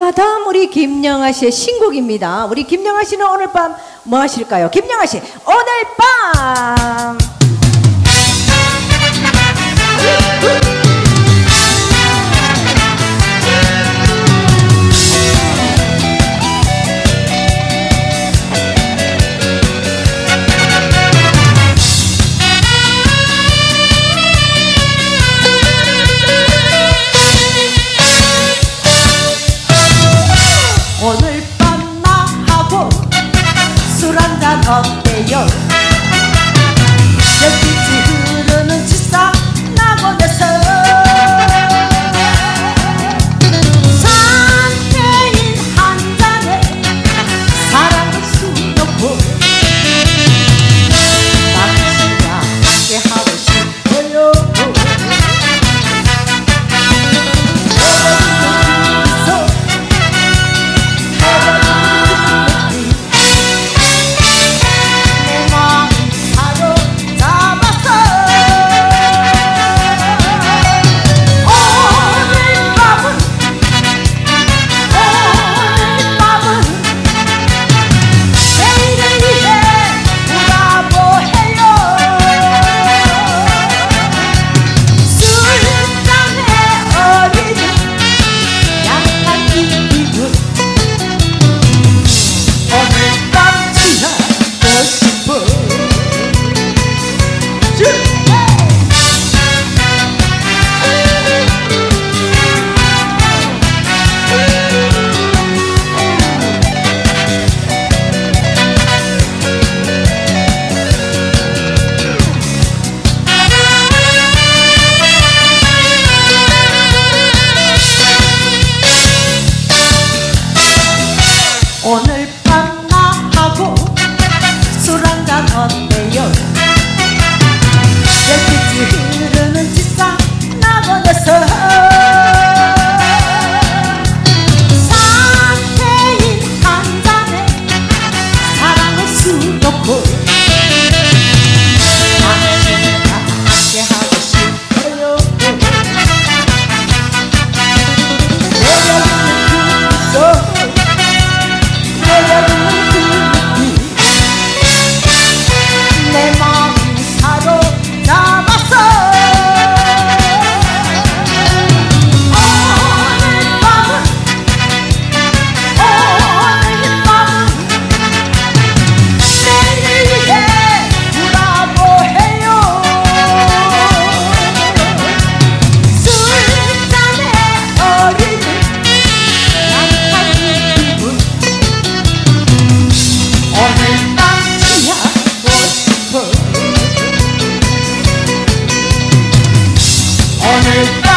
자, 다음 우리 김영아 씨의 신곡입니다. 우리 김영아 씨는 오늘 밤 뭐 하실까요? 김영아 씨, 오늘 밤! 오늘 밤 나하고 술 한잔 어때요? 별빛이 흐르는 지상 낙원에서 샴페인 한 잔에 사랑을 수놓고 당신과 함께하고 싶어요. 오늘 밤 나하고 술 한잔 어때요? 별빛이 흐르는 지상 낙원에서 샴페인 한 잔에 사랑을 수놓고 당신과 함께하고 싶어요. 내 마음이 사로잡았어. 오늘 밤은 내일 위해 우라고 해요. 술잔에 어리는 약한 기분 오늘 밤 지나고 싶어. 오늘